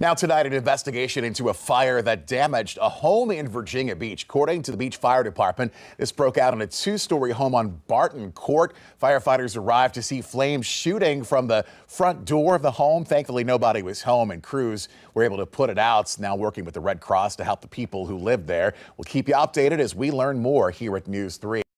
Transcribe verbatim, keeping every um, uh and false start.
Now tonight, an investigation into a fire that damaged a home in Virginia Beach. According to the Beach Fire Department, this broke out in a two-story home on Barton Court. Firefighters arrived to see flames shooting from the front door of the home. Thankfully, nobody was home, and crews were able to put it out. Now working with the Red Cross to help the people who live there. We'll keep you updated as we learn more here at News three.